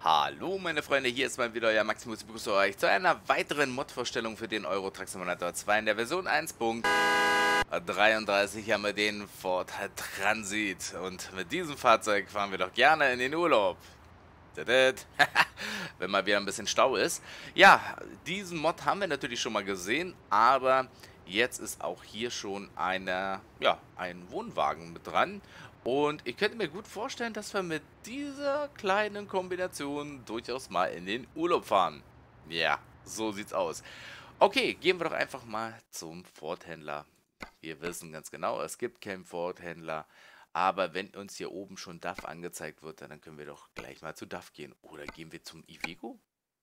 Hallo meine Freunde, hier ist mal wieder euer Maximus. Ich begrüße euch zu einer weiteren Mod-Vorstellung für den Euro Truck Simulator 2 in der Version 1.33 haben wir den Ford Transit und mit diesem Fahrzeug fahren wir doch gerne in den Urlaub. Tadat. Wenn mal wieder ein bisschen Stau ist. Ja, diesen Mod haben wir natürlich schon mal gesehen, aber jetzt ist auch hier schon ein Wohnwagen mit dran. Und ich könnte mir gut vorstellen, dass wir mit dieser kleinen Kombination durchaus mal in den Urlaub fahren. Ja, so sieht's aus. Okay, gehen wir doch einfach mal zum Ford-Händler. Wir wissen ganz genau, es gibt keinen Ford-Händler. Aber wenn uns hier oben schon DAF angezeigt wird, dann können wir doch gleich mal zu DAF gehen. Oder gehen wir zum Iveco?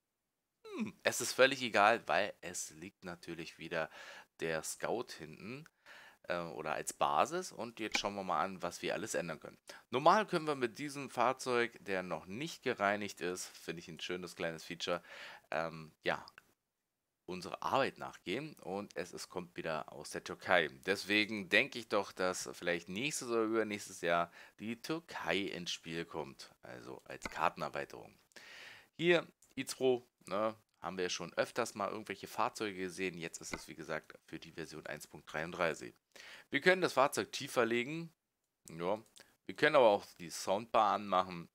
Es ist völlig egal, weil es liegt natürlich wieder der Scout hinten oder als Basis. Und jetzt schauen wir mal an, was wir alles ändern können. Normal können wir mit diesem Fahrzeug, der noch nicht gereinigt ist, finde ich ein schönes kleines Feature, ja, unsere Arbeit nachgehen und kommt wieder aus der Türkei. Deswegen denke ich doch, dass vielleicht nächstes oder übernächstes Jahr die Türkei ins Spiel kommt, also als Kartenerweiterung. Hier, Izro, ne, haben wir schon öfters mal irgendwelche Fahrzeuge gesehen, jetzt ist es wie gesagt für die Version 1.33. Wir können das Fahrzeug tiefer legen, ja, wir können aber auch die Soundbar anmachen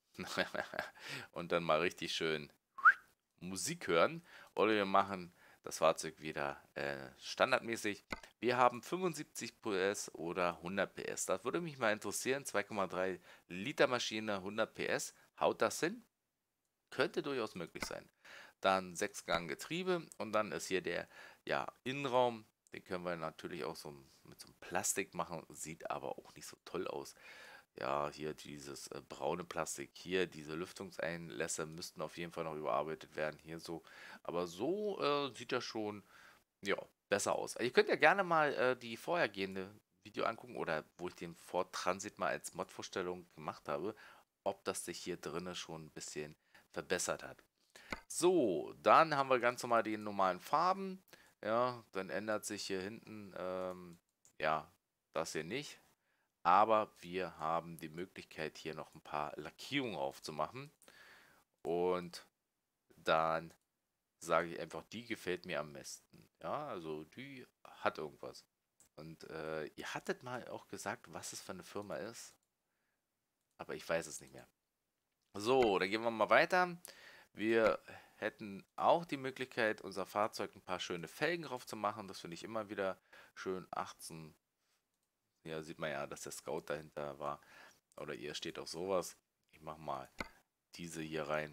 und dann mal richtig schön Musik hören oder wir machen das Fahrzeug wieder standardmäßig. Wir haben 75 PS oder 100 PS. Das würde mich mal interessieren. 2,3 Liter Maschine, 100 PS. Haut das hin? Könnte durchaus möglich sein. Dann 6-Gang Getriebe und dann ist hier der Innenraum. Den können wir natürlich auch so mit so einem Plastik machen. Sieht aber auch nicht so toll aus. Ja, hier dieses braune Plastik, hier diese Lüftungseinlässe müssten auf jeden Fall noch überarbeitet werden, hier so. Aber so sieht er schon, ja, besser aus. Ihr könnt ja gerne mal die vorhergehende Video angucken oder wo ich den Ford Transit mal als Mod-Vorstellung gemacht habe, ob das sich hier drinnen schon ein bisschen verbessert hat. So, dann haben wir ganz normal die normalen Farben. Ja, dann ändert sich hier hinten, ja, das hier nicht. Aber wir haben die Möglichkeit, hier noch ein paar Lackierungen aufzumachen. Und dann sage ich einfach, die gefällt mir am besten. Ja, also die hat irgendwas. Und ihr hattet mal auch gesagt, was es für eine Firma ist. Aber ich weiß es nicht mehr. So, dann gehen wir mal weiter. Wir hätten auch die Möglichkeit, unser Fahrzeug ein paar schöne Felgen drauf zu machen. Das finde ich immer wieder schön. 18. Hier sieht man ja, dass der Scout dahinter war. Oder ihr steht auf sowas. Ich mache mal diese hier rein.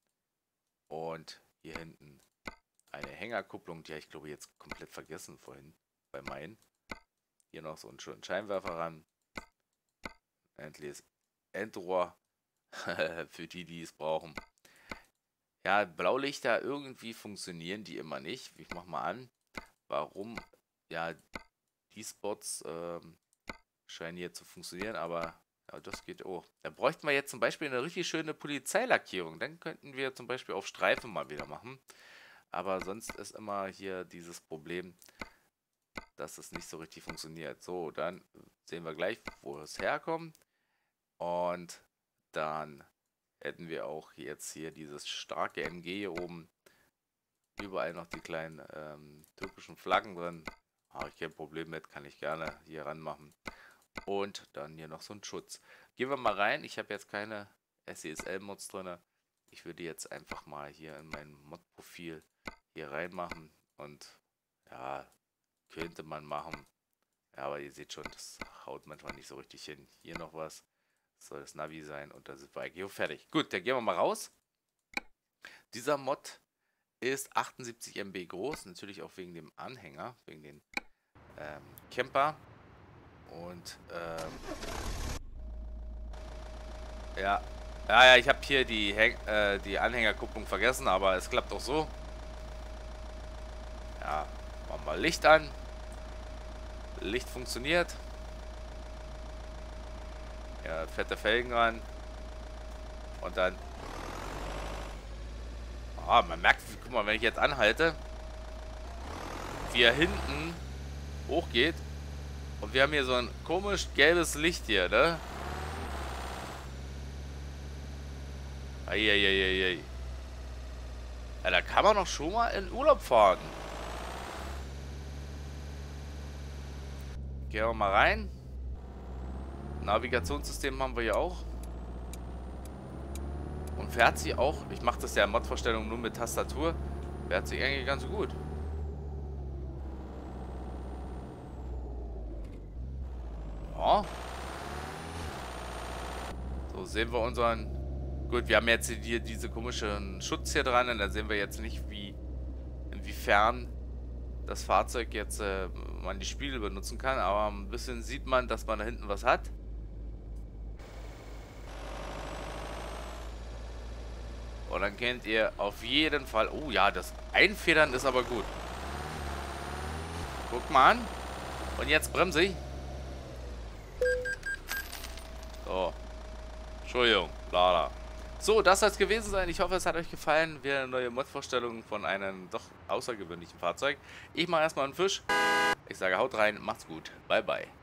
Und hier hinten eine Hängerkupplung. Die habe ich glaube jetzt komplett vergessen vorhin bei meinen. Hier noch so einen schönen Scheinwerfer ran. Endlich Endrohr für die, die es brauchen. Ja, Blaulichter irgendwie funktionieren die immer nicht. Ich mache mal an, warum. Ja, die Spots scheinen hier zu funktionieren, aber ja, das geht auch. Da bräuchten wir jetzt zum Beispiel eine richtig schöne Polizeilackierung. Dann könnten wir zum Beispiel auf Streifen mal wieder machen. Aber sonst ist immer hier dieses Problem, dass es nicht so richtig funktioniert. So, dann sehen wir gleich, wo es herkommt. Und dann hätten wir auch jetzt hier dieses starke MG hier oben. Überall noch die kleinen türkischen Flaggen drin. Habe ich kein Problem mit, kann ich gerne hier ranmachen. Und dann hier noch so ein Schutz. Gehen wir mal rein. Ich habe jetzt keine SESL-Mods drin. Ich würde jetzt einfach mal hier in mein Mod-Profil hier reinmachen. Und ja, könnte man machen. Ja, aber ihr seht schon, das haut manchmal nicht so richtig hin. Hier noch was. Das soll das Navi sein. Und da sind wir eigentlich fertig. Gut, dann gehen wir mal raus. Dieser Mod ist 78 MB groß. Natürlich auch wegen dem Anhänger. Wegen den Camper. Und, ja. Ja, ich habe hier die Anhängerkupplung vergessen, aber es klappt auch so. Ja, machen wir Licht an. Licht funktioniert. Ja, fette Felgen ran. Und dann... Ah, man merkt, guck mal, wenn ich jetzt anhalte, wie er hinten hochgeht. Und wir haben hier so ein komisch gelbes Licht hier, ne? Eieieiei. Ja, da kann man doch schon mal in Urlaub fahren. Gehen wir mal rein. Navigationssystem haben wir ja auch. Und fährt sie auch, ich mache das ja in Mod-Vorstellungen nur mit Tastatur, fährt sie eigentlich ganz gut. Ja. So, sehen wir unseren... Gut, wir haben jetzt hier diese komischen Schutz hier dran und da sehen wir jetzt nicht, wie inwiefern das Fahrzeug jetzt man die Spiegel benutzen kann, aber ein bisschen sieht man, dass man da hinten was hat. Und dann kennt ihr auf jeden Fall... Oh ja, das Einfedern ist aber gut. Guck mal an. Und jetzt bremse ich. So. Entschuldigung. Lala. So, das soll es gewesen sein. Ich hoffe, es hat euch gefallen. Wieder eine neue Mod-Vorstellung von einem doch außergewöhnlichen Fahrzeug. Ich mache erstmal einen Fisch. Ich sage, haut rein. Macht's gut. Bye, bye.